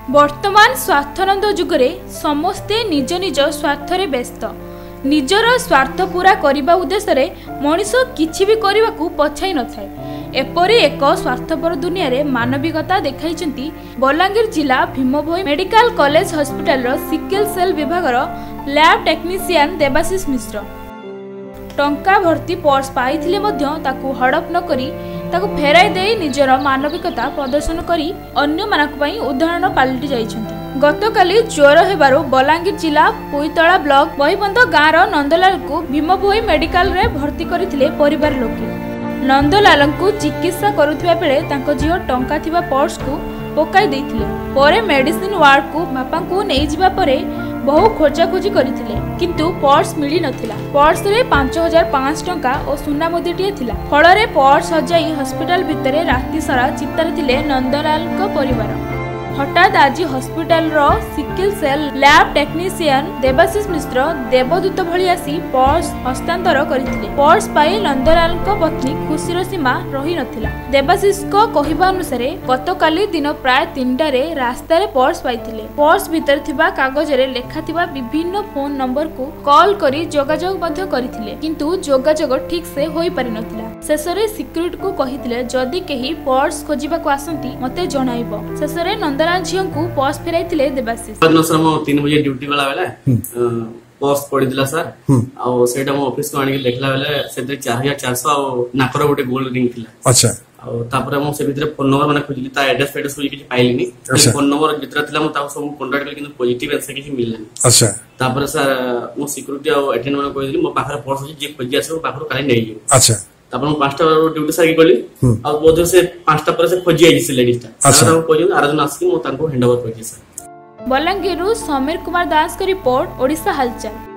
वर्तमान स्वार्थनंद जुगरे समस्ते निज निज स्वार्थरे व्यस्त निजर स्वार्थ पूरा करने उद्देश्य मनीष किछि भी करने को पछाई न थाए। एपरी एक स्वार्थपर दुनिया रे मानविकता देखाइछंती बलांगीर जिला Bhimbhoi medical college hospital sickle cell विभाग लैब टेक्नीशियन देवाशीष मिश्र टंका भर्ती पर्स पाइथिले मध्य ताकू हड़प न करी ताकू फेराई दे निजर मानविकता प्रदर्शन करी अन्य मानक पई उदाहरण पालटी जाइछंती। गतकाली ज्वर हेबारु बलांगीर जिला पुईतला ब्लॉक बहिबंध गाँव नंदलाल को भीमभोई मेडिकल रे भर्ती करथिले परिवार लोके। नंदलाल को चिकित्सा करुथिबा बेले तांको झियो टंका थिबा पर्स को पकाई देथिले। परे मेडिसिन वार्ड को बापा को नै जिबा परे बहु खोजाखोजी करथिले किंतु पर्स मिली नथिला। पर्स रे 5500 टंका और सुना मुदीटिए थिला। फଳରେ पर्स सजाई हॉस्पिटल भितरे राति सारा चित्तार थिले नंदलाल को परिवार। हठात आज हॉस्पिटल रो sickle cell lab technician Debashish Mishra देवदूत भली आसी पर्स हस्तांतर करथिले। पर्स पाई नंदलाल को पत्नी खुशीर सीमा रही नथिला। देवाशीष को कहिबा अनुसार गतकाली दिन प्राय 3टा रे रास्ता रे पर्स पाइथिले। पर्स भितर थिबा कागज रे लेखा थिबा विभिन्न फोन नंबर को कॉल करी जोगाजोग मध्य करथिले किंतु जोगाजोग ठीक से होई पारि नथिला। शेषरे सिक्युरिटी को कहिथिले जदी केही पर्स खोजिबा को आसंती मते जणाइबो। शेषरे नंदलाल झियो को पर्स फेराइथिले देवाशीष। 3 बजे ड्यूटी वाला बेला पर्स पड़ीला सर आ सेटा मो ऑफिस को आनी देखला बेले सेते 4400 आ नाकर गोटे गोल्ड रिंग थिला। अच्छा आ तापर मो से भितर फोन नंबर माने खोजिली ता एड्रेस फेड्रेस कोइ किछि पाइलिनी। फोन नंबर भितर थिला मो ता सब कांटेक्ट करली किंतु पॉजिटिव आंसर किछि मिललानी। अच्छा तापर सर मो सिक्युरिटी आ अटेंड माने कहिली मो पाखर पर्स जे खोजि आछो पाखर काली नै जे। अच्छा तापर मो 5टा ड्यूटी सारी गली आ बोध से 5टा पर से खोजि आइछि लेडीजटा। अच्छा हम कहियो आराधना आसी मो तांको हैंडओवर करिछि सर। बलांगीरु समीर कुमार दास का रिपोर्ट ओडिशा हालचाल।